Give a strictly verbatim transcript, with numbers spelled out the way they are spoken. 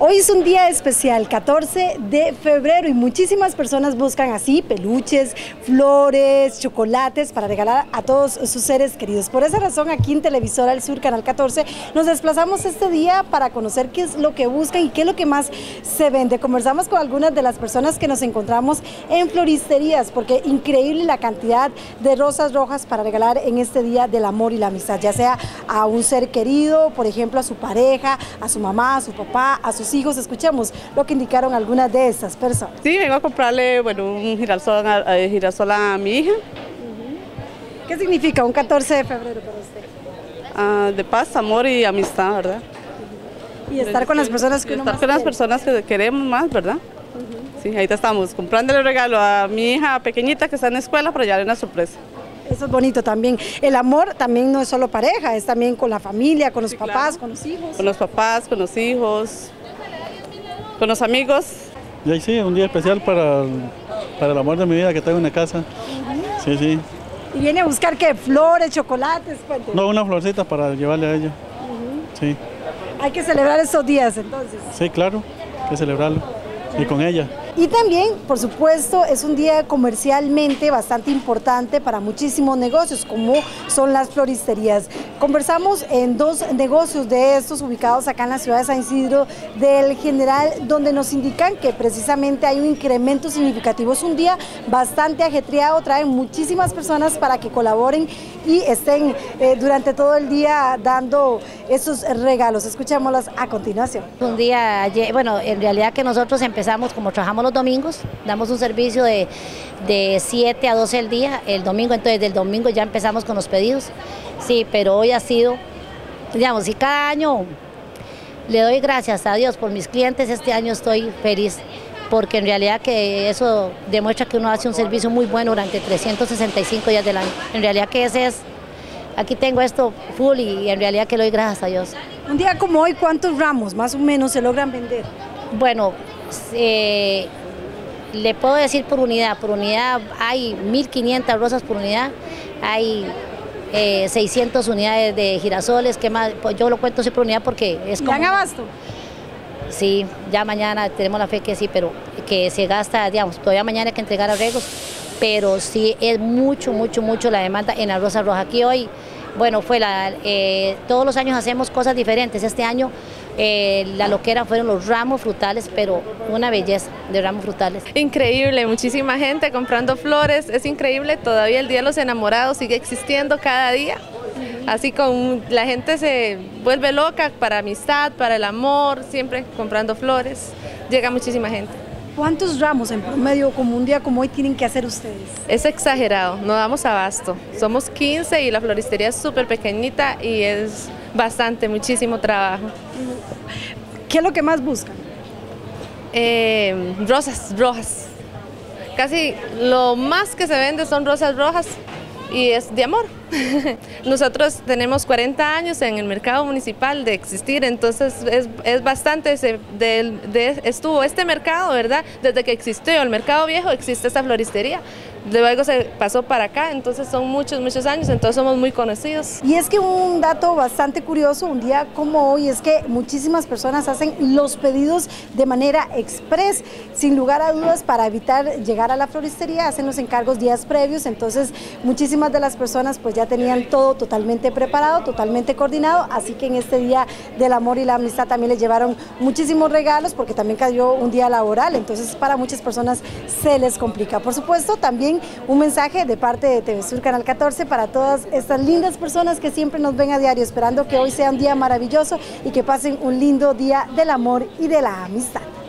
Hoy es un día especial, catorce de febrero, y muchísimas personas buscan así peluches, flores, chocolates para regalar a todos sus seres queridos. Por esa razón, aquí en Televisora El Sur, Canal catorce, nos desplazamos este día para conocer qué es lo que buscan y qué es lo que más se vende. Conversamos con algunas de las personas que nos encontramos en floristerías, porque increíble la cantidad de rosas rojas para regalar en este día del amor y la amistad, ya sea a un ser querido, por ejemplo a su pareja, a su mamá, a su papá, a sus hijos. Escuchemos lo que indicaron algunas de estas personas. Sí, vengo a comprarle bueno, un girasol a, a, girasol a mi hija. Uh-huh. ¿Qué significa un catorce de febrero para usted? Uh, de paz, amor y amistad, ¿verdad? Uh-huh. Y estar con las personas que uno estar más con las quiere. personas que queremos más, ¿verdad? Uh-huh. Sí, ahorita estamos comprándole el regalo a mi hija pequeñita que está en la escuela para llevarle una sorpresa. Eso es bonito también. El amor también no es solo pareja, es también con la familia, con los sí, papás, claro. con los hijos. Con los papás, con los hijos, con los amigos. Y ahí sí, un día especial para, para el amor de mi vida que tengo en la casa. Uh-huh. Sí, sí. ¿Y viene a buscar qué? ¿Flores, chocolates? Cuénteme. No, una florcita para llevarle a ella. Uh-huh. Sí. Hay que celebrar estos días entonces. Sí, claro, hay que celebrarlo. Y con ella. Y también, por supuesto, es un día comercialmente bastante importante para muchísimos negocios, como son las floristerías. Conversamos en dos negocios de estos ubicados acá en la ciudad de San Isidro del General, donde nos indican que precisamente hay un incremento significativo. Es un día bastante ajetreado, traen muchísimas personas para que colaboren y estén eh, durante todo el día dando esos regalos. Escuchémoslas a continuación. Un día, bueno, en realidad que nosotros empezamos, como trabajamos los domingos, damos un servicio de, de siete a doce el día, el domingo, entonces del domingo ya empezamos con los pedidos, sí, pero hoy ha sido, digamos, y cada año le doy gracias a Dios por mis clientes, este año estoy feliz, porque en realidad que eso demuestra que uno hace un servicio muy bueno durante trescientos sesenta y cinco días del año, en realidad que ese es, aquí tengo esto full y en realidad que le doy gracias a Dios. Un día como hoy, ¿cuántos ramos más o menos se logran vender? Bueno, eh, le puedo decir por unidad, por unidad hay mil quinientas rosas por unidad, hay eh, seiscientas unidades de girasoles, que más, pues yo lo cuento así por unidad porque es como... ¿Dan abasto? Sí, ya mañana tenemos la fe que sí, pero que se gasta, digamos, todavía mañana hay que entregar arreglos, pero sí es mucho, mucho, mucho la demanda en la rosa roja. Aquí hoy, bueno, fue la, eh, todos los años hacemos cosas diferentes, este año eh, la loquera fueron los ramos frutales, pero una belleza de ramos frutales. Increíble, muchísima gente comprando flores, es increíble, todavía el Día de los Enamorados sigue existiendo cada día, así con la gente se vuelve loca para amistad, para el amor, siempre comprando flores, llega muchísima gente. ¿Cuántos ramos en promedio como un día como hoy tienen que hacer ustedes? Es exagerado, no damos abasto. Somos quince y la floristería es súper pequeñita y es bastante, muchísimo trabajo. ¿Qué es lo que más buscan? Eh, rosas rojas. Casi lo más que se vende son rosas rojas y es de amor. Nosotros tenemos cuarenta años en el mercado municipal de existir, entonces es, es bastante, se, de, de, estuvo este mercado, ¿verdad? Desde que existió el mercado viejo existe esta floristería, luego se pasó para acá, entonces son muchos, muchos años, entonces somos muy conocidos. Y es que un dato bastante curioso, un día como hoy, es que muchísimas personas hacen los pedidos de manera express, sin lugar a dudas, para evitar llegar a la floristería, hacen los encargos días previos, entonces muchísimas de las personas pues ya tenían todo totalmente preparado, totalmente coordinado, así que en este día del amor y la amistad también les llevaron muchísimos regalos, porque también cayó un día laboral, entonces para muchas personas se les complica. Por supuesto, también un mensaje de parte de T V Sur Canal catorce para todas estas lindas personas que siempre nos ven a diario, esperando que hoy sea un día maravilloso y que pasen un lindo día del amor y de la amistad.